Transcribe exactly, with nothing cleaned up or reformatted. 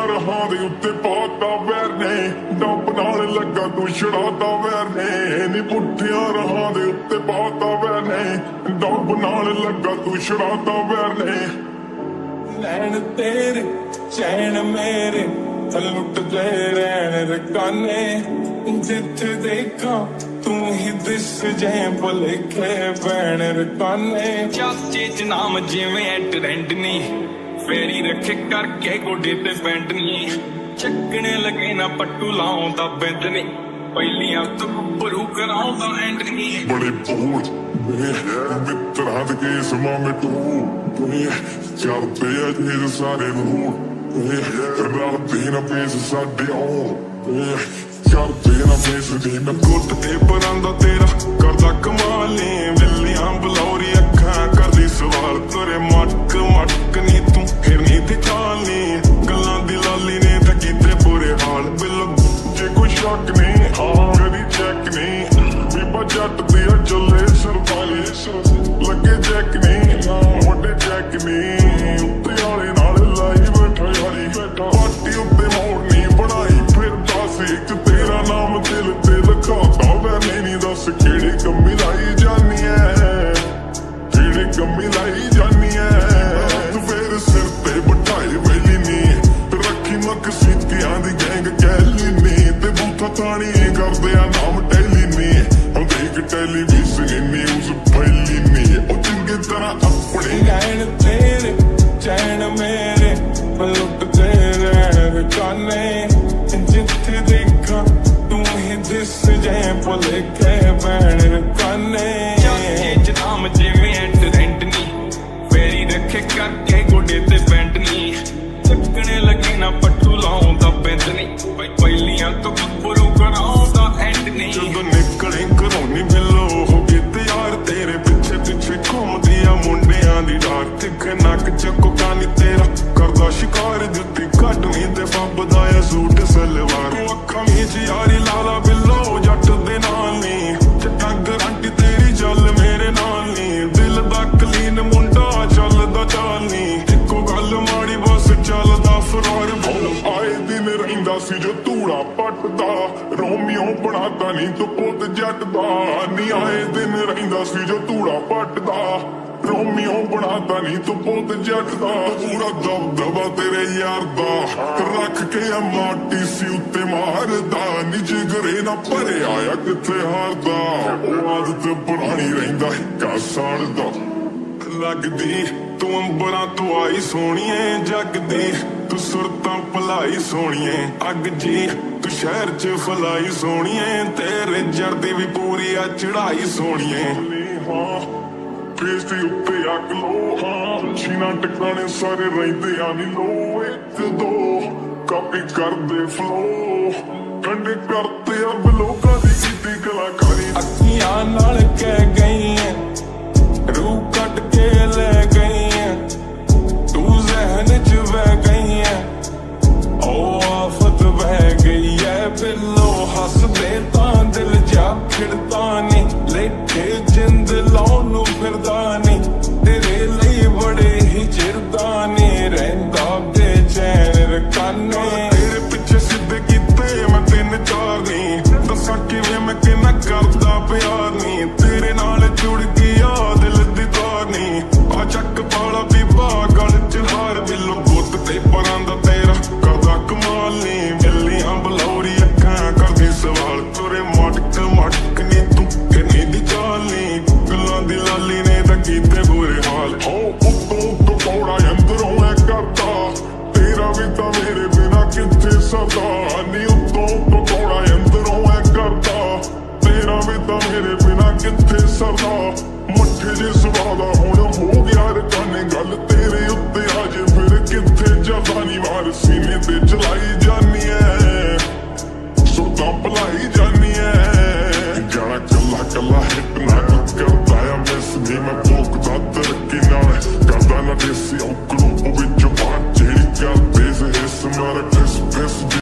ਰਾਹਾਂ ਦੇ ਉੱਤੇ ਪਾਤਾ ਵੈਰ ਨੇ, ਡੱਬ ਨਾਲ ਲੱਗਾ ਤੂੰ ਛੜਾਤਾ ਵੈਰ ਨੇ। ਨੀ ਪੁੱਠਿਆਂ ਰਾਹਾਂ ਦੇ ਉੱਤੇ ਪਾਤਾ ਵੈਰ ਨੇ, ਡੱਬ ਨਾਲ ਲੱਗਾ ਤੂੰ ਛੜਾਤਾ ਵੈਰ ਨੇ। ਨੈਣ ਤੇਰੇ ਚੈਨ ਮੇਰੇ ਲੁੱਟਦੇ ਰਹਿਣ ਰਕਾਨੇ, ਜਿੱਥੇ ਦੇਖਾਂ ਤੂੰ ਹੀ ਦਿਸ ਜੇ ਭੁਲੇਖੇ ਪੈਣ ਰਕਾਨੇ। ਚਾਚੇ ਚ ਨਾਮ ਜਿਵੇਂ ਟ੍ਰੈਂਡ ਨੀ, ਫੇਰੀ ਰੱਖੇ ਕਰਕੇ ਗੋਡੇ ਤੇ ਪੈਂਟ ਨੀ, ਚੱਕਣੇ ਲੱਗੇ ਨਾ ਪੱਟੂ ਲਾਉਂਦਾ ਬਿੰਦ ਨੀ, ਪਹਿਲੀਆਂ ਤੋਂ ਬਰੂ ਕਰਾਉਂਦਾ ਐਂਡ ਨੀ। ਬੜੇ ਬੋਲ ਵੇ ਮਿੱਤਰਾਂ ਦੇ ਕੇਸ ਮਾਮੇ ਤੂੰ ਵੇ, ਚੱਲਦੇ ਆ ਜੇ ਸਾਰੇ ਨੂੰ ਵੇ, ਰਲਦੇ ਨਾ ਪੇਸ ਸਾਡੇ ਆਉਣ ਵੇ, ਕਰਦੇ ਨਾ ਪੇਸ ਦੀ ਮੈਂ ਗੁੱਟ ਤੇ ਪਰਾਂਦਾ ਤੇਰਾ ਕਰਦਾ ਕਮਾਲ ਨੀ। ਵਿੱਲੀਆਂ ਬਲੌਰੀ ਅੱਖਾਂ ਕਰਦੀ ਸਵਾਲ ਤੇਰੇ ਮਟਕ ਮਟਕ ਨੀ, ਤੂੰ ਹਿਰਨੀ ਤੇ ਚਾਲ ਨੀ, ਗੱਲਾਂ ਦੀ ਲਾਲੀ ਨੇ ਤਾਂ ਕੀਤੇ ਬੁਰੇ ਹਾਲ। ਬਿਲ ਜੇ ਕੋਈ ਸ਼ੱਕ ਨਹੀਂ ਹਾਂ ਕਦੀ ਚੈੱਕ ਨਹੀਂ, ਬੀਬਾ ਜੱਟ ਦੀ ਆ ਚੱਲੇ ਸਰਵਾਲੇ ਲੱਗੇ ਜੈਕ ਨਹੀਂ, ਵੱਡੇ ਜੈਕ ਨਹੀਂ, ਉੱਤੇ ਵਾਲੇ ਨਾਲ ਲਾਈ ਬੈਠਾ ਯਾਰੀ। ਪਾਰਟੀ ਉੱਤੇ ਮੋੜ ਨਹੀਂ ਬਣਾਈ ਫਿਰਦਾ ਸੀ ਇੱਕ ਤੇਰਾ ਨਾਮ ਦਿਲ ਤੇ ਲਿਖਾਤਾ ਵੈ, ਨਹੀਂ ਦੱਸ ਕਿਹੜੀ ਕੰਮੀ ਲਾਈ ਜਾਨੀ ਐ, ਕਿਹੜੀ ਕੰਮੀ ਲਾਈ ਜਾਨੀ ਐ। ਤੂੰ ਫੇਰ ਸਿਰ ਤੇ ਬਿਠਾਈ ਵੈਲੀ ਨੀ, ਰੱਖੀ ਮਕਸੀਤਿਆਂ ਦੀ ਗੈਂਗ ਗੈਲੀ ਨੀ, ਤੇ ਬੂਥਾ ਤਾਣੀ ਕਰਦੇ ਆ ਨਾਮ ਟੈਲੀ ਨੀ, ਹੁੰਦੇ ਇੱਕ ਟੈਲੀਵਿਜ਼ਨ ਨਿਊਜ਼ ਫੈਲੀ ਨੀ, ਉਹ ਚੰਗੀ ਤਰ੍ਹਾਂ ਆਪਣੀ। ਨੈਣ ਤੇਰੇ ਚੈਨ ਮੇਰੇ ਲੁੱਟਦੇ ਰਹਿਣ ਰਕਾਨੇ, ਜਿੱਥੇ ਦੇਖਾਂ ਤੂੰ ਹੀ ਦਿਸ ਜੇ ਭੁਲੇਖੇ ਪੈਣ ਰਕਾਨੇ। ਚਾਚੇ ਚ ਨਾਮ ਜਿਵੇਂ ਟ੍ਰੈਂਡ ਨੀ, ਫੇਰੀ ਰੱਖੇ ਕਰਕੇ ਗੋਡੇ ਤੇ ਪੈਂਟ ਨੀ, ਚੱਕਣੇ ਲੱਗੇ ਨਾ ਪੱਟੂ ਲਾਉਂਦਾ ਬਿੰਦ ਨੀ, ਪਹਿਲੀਆਂ ਤੋਂ ਬਰੂ ਕਰਾਉਂਦਾ ਐਂਡ ਨੀ। ਜਦੋਂ ਨਿਕਲੇ ਘਰੋਂ ਨੀ ਬਿੱਲੋ ਹੋ ਗਏ ਤਿਆਰ, ਤੇਰੇ ਪਿੱਛੇ ਪਿੱਛੇ ਘੁੰਮਦੀ ਆ ਮੁੰਡਿਆਂ ਦੀ ਡਾਰ, ਤਿੱਖੇ ਨੱਕ ਚੱਕੋ ਕਾਨੀ ਤੇਰਾ ਕਰਦਾ ਸ਼ਿਕਾਰ, ਜੁੱਤੀ ਕੱਢਵੀਂ ਤੇ ਫੱਬਦਾ ਆ ਸੂਟ ਸਲਵਾਰ। ਤੂੰ ਅੱਖਾਂ ਵਿੱਚ ਯਾਰੀ ਲਾਲਾ ਬਿੱਲੋ ਜੱਟ ਦੇ ਨਾਲ ਨੀ, ਚੱਟਾਂ ਗਰੰਟੀ ਤੇਰੀ ਚੱਲ ਮੇਰੇ ਨਾਲ ਨੀ, ਦਿਲ ਦਾ ਕਲੀਨ ਮੁੰਡਾ ਚੱਲਦਾ ਚਾਲ ਨੀ, ਇੱਕੋ ਗੱਲ ਮਾੜੀ ਬਸ ਚੱਲਦਾ ਫਰਾਰ। ਆਏ ਦਿਨ ਰਹਿੰਦਾ ਸੀ ਜੋ ਧੂੜਾ ਪੱਟਦਾ, ਰੋਮੀਓ ਬਣਾਤਾ ਨੀ ਤੂੰ ਪੁੱਤ ਜੱਟ ਦਾ ਨੀ। ਆਏ ਦਿਨ ਰਹਿੰਦਾ ਸੀ ਜੋ ਧੂੜਾ ਪੱਟਦਾ, ਰੋਮੀਓ ਬਣਾਤਾ ਨੀ ਤੂੰ ਪੁੱਤ ਜੱਟ ਦਾ। ਪੂਰਾ ਦਬਦਬਾ ਤੇਰੇ ਯਾਰ ਦਾ ਰੱਖ ਕੇ ਆ ਮਾਟੀ ਸੀ ਉੱਤੇ ਮਾਰਦਾ, ਨੀ ਜਿਗਰੇ ਨਾ ਭਰਿਆ ਆ ਕਿੱਥੇ ਹਾਰਦਾ, ਉਹ ਆਦਤ ਪੁਰਾਣੀ ਰਹਿੰਦਾ ਹਿੱਕਾ ਸਾੜਦਾ। ਲੱਗਦੀ ਤੂੰ ਅੰਬਰਾਂ ਤੋਂ ਆਈ ਸੋਹਣੀਏ ਜੱਗ ਦੀ, ਤੂੰ ਸੁਰਤਾਂ ਭਲਾਈ ਸੋਹਣੀਏ ਅੱਗ ਜੀ, ਤੂੰ ਸ਼ਹਿਰ ਚ ਫਲਾਈ ਸੋਹਣੀਏ, ਤੇਰੇ ਜਰਦੀ ਵੀ ਪੂਰੀ ਆ ਚੜਾਈ ਸੋਹਣੀਏ। ਹਾਂ ਫੇਸ ਦੇ ਉੱਤੇ ਅੱਗ ਲੋ ਹਾਂ, ਛੀਨਾ ਟਿਕਾਣੇ ਸਾਰੇ ਰਹਿੰਦੇ ਆ ਨੀ ਲੋ, ਇੱਕ ਦੋ ਕਾਪੀ ਕਰਦੇ ਫਲੋ, ਠੰਡੇ ਕਰਦੇ ਆ ਬਲੋਕਾਂ ਦੀ ਕੀਤੀ ਕਲਾਕਾਰੀ। ਅੱਖੀਆਂ ਨਾਲ ਕਹਿ ਗਈ ਰੂਹ ਕੱਟ ਕੇ ਲੈ ਗਈ, ਤੂੰ ਜ਼ਹਿਨ ਚ ਵਹਿ ਗਈ, ਉਹ ਆਫਤ ਵਹਿ ਗਈ ਐ ਬਿੱਲੋ। ਹੱਸਦੇ ਤਾਂ ਦਿਲ ਜਾ ਖਿੜਦਾ ਨੀ, ਲੇਠੇ ਜਿੰਦ ਲਾਉਣ ਨੂੰ ਫਿਰਦਾ ਨੀ, ਤੇਰੇ ਲਈ ਬੜੇ ਹੀ ਚਿਰਦਾ ਨੀ, ਰਹਿੰਦਾ ਬੇਚੈਨ ਰਕਾਨੇ। ਤੇਰੇ ਪਿੱਛੇ ਸਿੱਧੇ ਕੀਤੇ ਮੈਂ ਤਿੰਨ ਚਾਰ ਨੀ, ਦੱਸਾਂ ਕਿਵੇਂ ਮੈਂ ਕਿੰਨਾ ਕਰਦਾ ਪਿਆਰ ਨੀ, ਤੇਰੇ ਨਾਲ ਜੁੜ ਗਿਆ ਦਿਲ ਦੀ ਤਾਰ ਨੀ, ਆ ਚੱਕ ਪਾਲਾ ਬੀਬਾ ਗਲ ਚ ਹਾਰ। ਬਿੱਲੋ ਗੁੱਤ ਤੇ ਪਰਾਂ ਦਾ ਤੇਰਾ ਕਰਦਾ ਕਮਾਲ ਨੀ, ਵਿੱਲੀਆਂ ਬਲੌਰੀ ਅੱਖਾਂ ਕਰਦੀ ਸਵਾਲ, ਤੁਰੇ ਮਟਕ ਮਟਕ ਨੀ, ਤੂੰ ਕਿੰਨੀ ਦੀ ਚਾਲ ਨੀ, ਗੱਲਾਂ ਦੀ ਲਾਲੀ ਨੇ ਤਾਂ ਕੀਤੇ ਬੁਰੇ ਹਾਲ। ਹੋ ਉੱਤੋਂ ਉੱਤੋਂ ਕੌੜਾ ਅੰਦਰੋਂ ਐ ਕਰਦਾ, ਤੇਰਾ ਵੀ ਤਾਂ ਮੇਰੇ ਬਿਨਾ ਕਿੱਥੇ ਸਰਦਾ ਨੀ, ਉੱਤੋਂ ਉੱਤੋਂ ਕੌੜਾ ਅੰਦਰੋਂ ਐ ਕਰਦਾ, ਤੇਰਾ ਵੀ ਤਾਂ ਮੇਰੇ ਬਿਨਾ ਕਿੱਥੇ ਸਰਦਾ। ਮੱਠੇ ਜੇ ਸਵਾਦਾ ਹੁਣ ਹੋ ਗਿਆ ਰਕਾਨੇ, ਗੱਲ ਤੇਰੇ ਉੱਤੇ ਆ ਜੇ ਫਿਰ ਕਿੱਥੇ ਜਾਂਦਾ ਨੀ, ਮਾਰ ਸੀਨੇ ਤੇ ਚਲਾਈ ਜਾ